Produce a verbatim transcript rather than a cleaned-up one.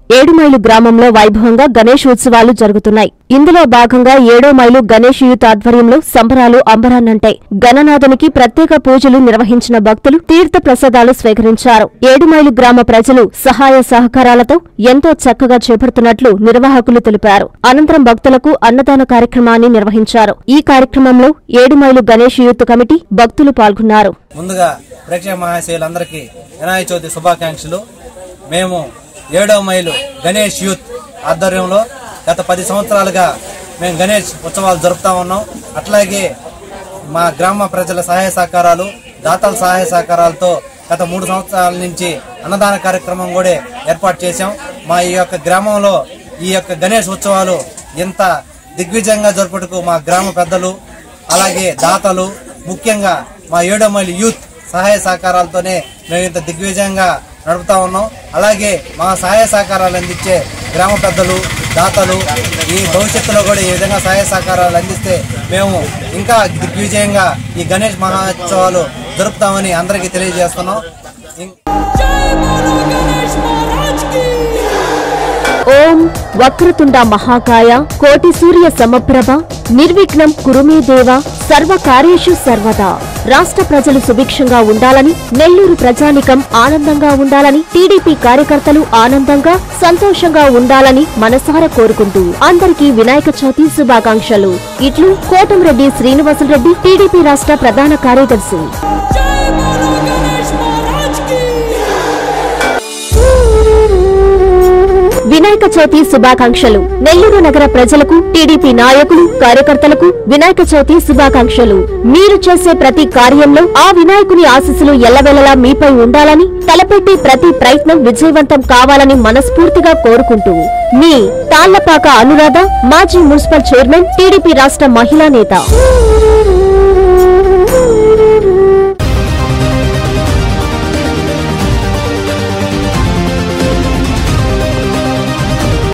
ఏడుమైలు గ్రామంలో వైభవంగా గణేష్ ఉత్సవాలు జరుగుతున్నాయి. ఇందులో భాగంగా ఏడో మైలు గణేష్ యూత్ ఆధ్వర్యంలో సంబరాలు అంబరాన్నంటాయి. గణనాథునికి ప్రత్యేక పూజలు నిర్వహించిన భక్తులు తీర్థ ప్రసాదాలు స్వీకరించారు. ఏడుమైలు గ్రామ ప్రజలు సహాయ సహకారాలతో ఎంతో చక్కగా చేపడుతున్నట్లు నిర్వాహకులు తెలిపారు. అనంతరం భక్తులకు అన్నదాన కార్యక్రమాన్ని నిర్వహించారు. ఈ కార్యక్రమంలో ఏడుమైలు గణేష్ యూత్ కమిటీ భక్తులు పాల్గొన్నారు. ముందుగా ప్రేక్షక మహాశయులందరికీ వినాయక చవితి శుభాకాంక్షలు. మేము ఏడో మైలు గణేష్ యూత్ ఆధ్వర్యంలో గత పది సంవత్సరాలుగా మేము గణేష్ ఉత్సవాలు జరుపుతా ఉన్నాం. అట్లాగే మా గ్రామ ప్రజల సహాయ సహకారాలు, దాతల సహాయ సహకారాలతో గత మూడు సంవత్సరాల నుంచి అన్నదాన కార్యక్రమం కూడా ఏర్పాటు చేశాం. మా ఈ యొక్క గ్రామంలో ఈ యొక్క గణేష్ ఉత్సవాలు ఇంత దిగ్విజయంగా జరుపుటకు మా గ్రామ పెద్దలు, అలాగే దాతలు, ముఖ్యంగా మా ఏడో మైలు యూత్ సహాయ సహకారాలతోనే మేము ఇంత దిగ్విజయంగా నడుపుతా ఉన్నాం. అలాగే మా సహాయ సహకారాలు అందించే గ్రామ పెద్దలు, దాతలు ఈ భవిష్యత్తులో కూడా ఈ విధంగా సహాయ సహకారాలు అందిస్తే మేము ఇంకా దిగ్విజయంగా ఈ గణేష్ మహోత్సవాలు జరుపుతామని అందరికీ తెలియజేస్తున్నాం. ఓం వక్రతుండ మహాకాయ కోటి సూర్య సమప్రభ నిర్విఘ్నం కురుమే దేవ సర్వకార్యేషు సర్వదా. రాష్ట్ర ప్రజలు సుభిక్షంగా ఉండాలని, నెల్లూరు ప్రజానికం ఆనందంగా ఉండాలని, టీడీపీ కార్యకర్తలు ఆనందంగా సంతోషంగా ఉండాలని మనసారా కోరుకుంటూ అందరికీ వినాయక చవితి శుభాకాంక్షలు. ఇట్లు కోటంరెడ్డి శ్రీనివాసులరెడ్డి, టీడీపీ రాష్ట్ర ప్రధాన కార్యదర్శి. వినాయక చవితి శుభాకాంక్షలు. నెల్లూరు నగర ప్రజలకు, టీడీపీ నాయకులు, కార్యకర్తలకు వినాయక చవితి శుభాకాంక్షలు. మీరు చేసే ప్రతి కార్యంలో ఆ వినాయకుని ఆశీస్సులు ఎల్లవెల్లలా మీపై ఉండాలని, తలపెట్టే ప్రతి ప్రయత్నం విజయవంతం కావాలని మనస్ఫూర్తిగా కోరుకుంటూ మీ తాళ్లపాక అనురాధ, మాజీ మున్సిపల్ చైర్మన్, టీడీపీ రాష్ట్ర మహిళా నేత.